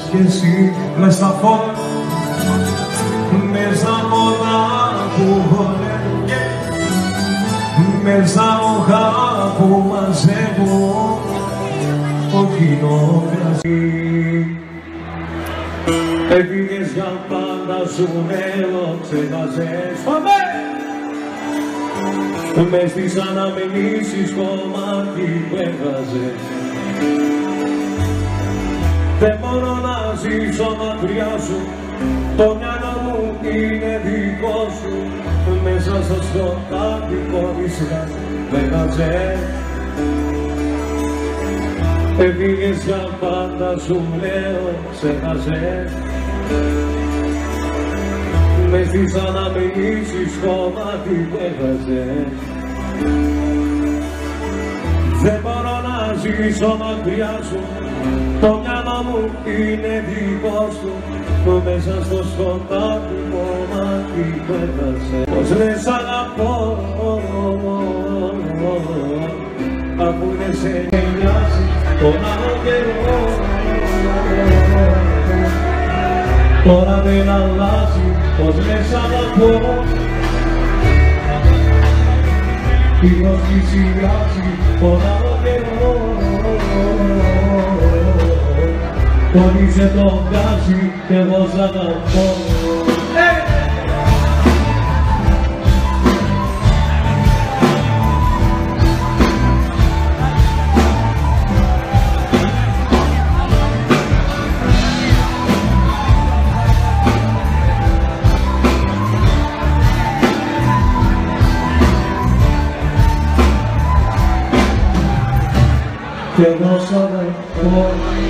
κι εσύ μες στα φώτα, μες στα φώτα που χορεύουν και μες στα οχά που μαζεύουν το κοινό κρασί. Έφυγες για πάντα, σου λέω, ξέχασες. Πάμε! Μες στις αναμενήσεις κομμάτι που έβγαζε. Δεν μπορώ να ζήσω μακριά σου, το μυαλό μου είναι δικό σου. Μέσα στο σκοτάδι κόλλησα, έβγαζε. Έφυγες για πάντα, σου λέω, ξέχασες. Μες στις αναμενήσεις κομμάτι που έβγαζε. Δεν μπορώ να ζήσω μακριά σου, το μυαλό μου είναι δικό σου. Μέσα στο σκοτάδι κομμάτι που έβγαζε. Πως λες αγαπώ, αφού δεν σε νοιάζει τον άλλο καιρό. Τώρα δεν αλλάζει, πως λες αγαπώ. Η νόχη σιγάζει τον άλλο καιρό. Τον είσαι το βγάζει κι εγώ σ' αγαπώ. Κι εγώ σ' αγαπώ.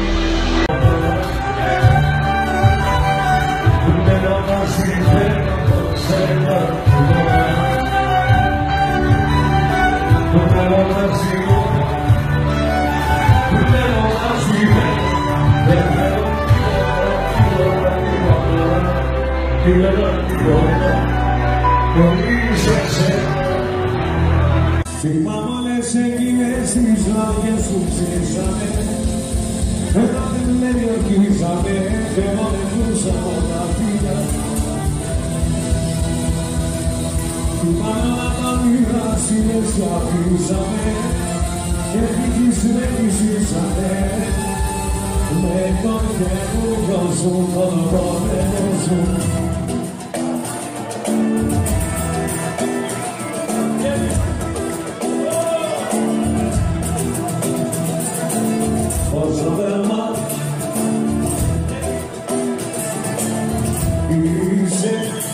Θέλω να συμφέρω σε αγαπώ. Θέλω να ζήσω. Θέλω να συμφέρω. Δεν θέλω τίποτα. Χωρίς εσένα. Θυμάμαι όλες εκείνες τις βραδιές που ψήσαμε. Ένα δεν με διορκίζαμε και μόνοι όλα φίλια. Θυμάμαι όλα τα μοιράσιμες που αφήσαμε και δίκης με φυσήσαμε. Με τον καινούργιο σου, τον πόμενο σου. Όσο δέρμα είσαι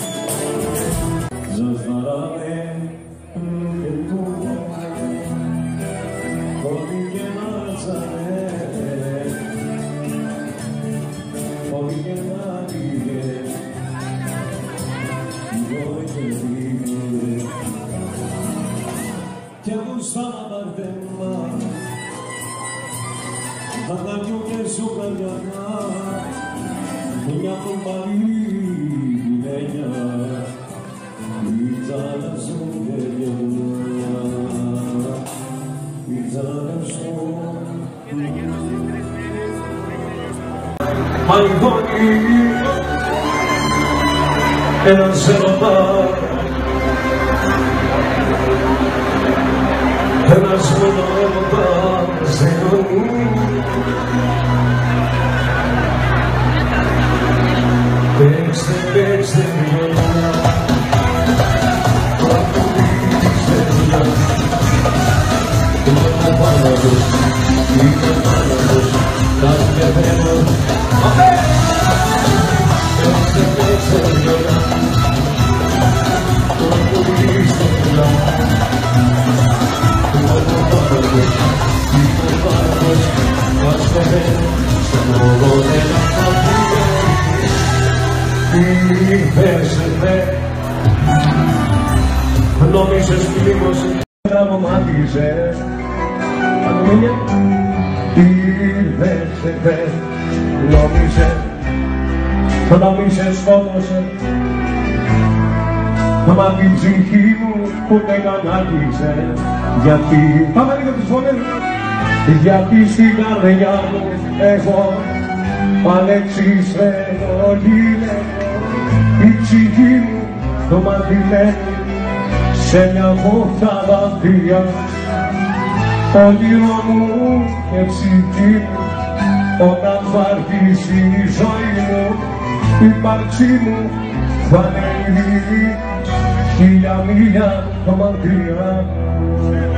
ζεσταράμε και τούτο ό,τι και να τσάνε, ό,τι και να πήγε, μπορεί και πήγε κι εγώ στα μπαρδέμα. Θα τα πιω και σου καρδιανά, μια κομπαλή γυναίκια, η τσάρα σου γεριά, η τσάρα σου. Αλγόνι, ένας ερωτά, ένας μονοέρωτας ζητώνει. Παίξτε, παίξτε βιολιά, τραγουδίστε δουλειά. Είναι πάνω τους, είναι πάνω τους, κάθε θέμα. Παίξτε, παίξτε βιολιά, τραγουδίστε δουλειά. Είναι πάνω τους, είναι πάνω τους, κάθε θέμα. Στον όλο ένα χαρτί. Τι θέσαι, νόμισες πλήγωσε, τραυματίζες. Ανομίλια. Τι θέσαι, νόμισες, σκότωσε. Μα την ψυχή μου που δεν κανάτισε. Γιατί, πάμε λίγο τις φωνές. Γιατί στην καρδιά μου έχω αλεξισμένο γυλαίκο, η ψυχή μου το μαντημένο σε μια βόθα βαθιά. Όνειρο μου και ψυχή μου, όταν θα αρχίσει η ζωή μου, η ύπαρξή μου θα είναι χίλια μίλια μακριά.